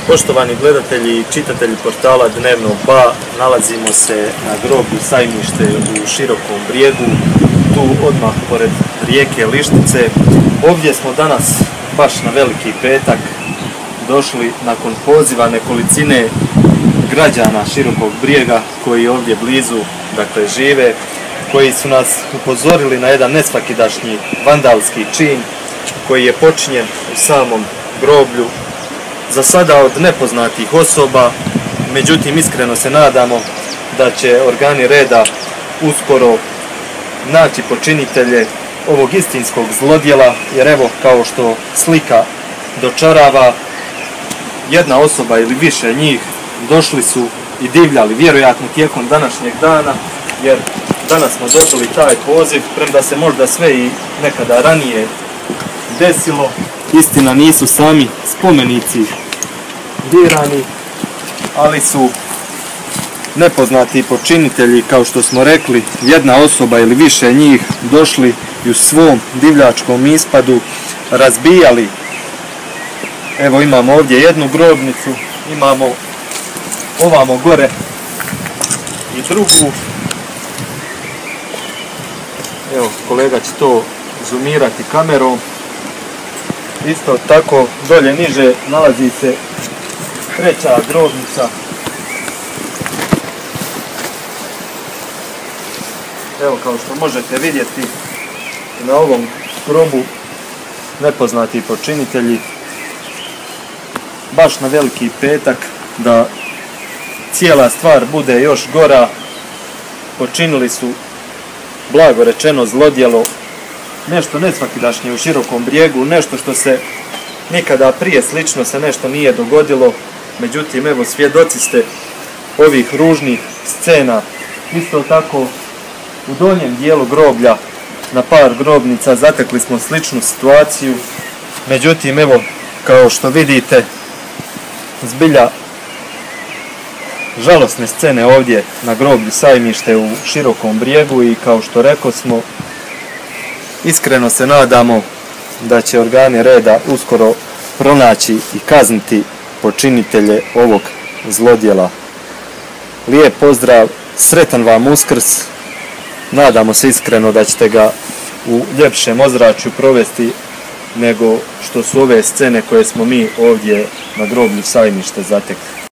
Poštovani gledatelji i čitatelji portala Dnevno Ba, nalazimo se na groblju Sajmište u Širokom Brijegu, tu odmah pored rijeke Lištice. Ovdje smo danas, baš na Veliki petak, došli nakon poziva nekolicine građana Širokog Brijega koji ovdje blizu, dakle, žive, koji su nas upozorili na jedan nesvakidašnji vandalski čin koji je počinjen u samom groblju, za sada od nepoznatih osoba. Međutim, iskreno se nadamo da će organi reda uskoro naći počinitelje ovog istinskog zlodjela, jer evo, kao što slika dočarava, jedna osoba ili više njih došli su i divljali, vjerojatno tijekom današnjeg dana, jer danas smo dobili taj poziv, premda se možda sve i nekada ranije desilo. Istina, nisu sami spomenici dirani, ali su nepoznati počinitelji, kao što smo rekli, jedna osoba ili više njih, došli i u svom divljačkom ispadu razbijali. Evo, imamo ovdje jednu grobnicu, imamo ovamo gore i drugu. Evo, kolega će to zoomirati kamerom. Isto tako, dolje niže nalazi se treća grobnica. Evo, kao što možete vidjeti, na ovom grobu nepoznati počinitelji. Baš na Veliki petak, da cijela stvar bude još gora, počinili su, blago rečeno, zlodjelo, nešto nesvakidašnje u Širokom Brijegu, nešto što se nikada prije slično se nešto nije dogodilo. Međutim, evo, svjedoci ste ovih ružnih scena. Isto tako, u donjem dijelu groblja, na par grobnica, zatekli smo sličnu situaciju. Međutim, evo, kao što vidite, zbilja žalosne scene ovdje na groblju Sajmište u Širokom Brijegu, i kao što rekao smo, iskreno se nadamo da će organi reda uskoro pronaći i kazniti počinitelje ovog zlodjela. Lijep pozdrav, sretan vam Uskrs, nadamo se iskreno da ćete ga u ljepšem ozračju provesti nego što su ove scene koje smo mi ovdje na groblju Sajmište zatekli.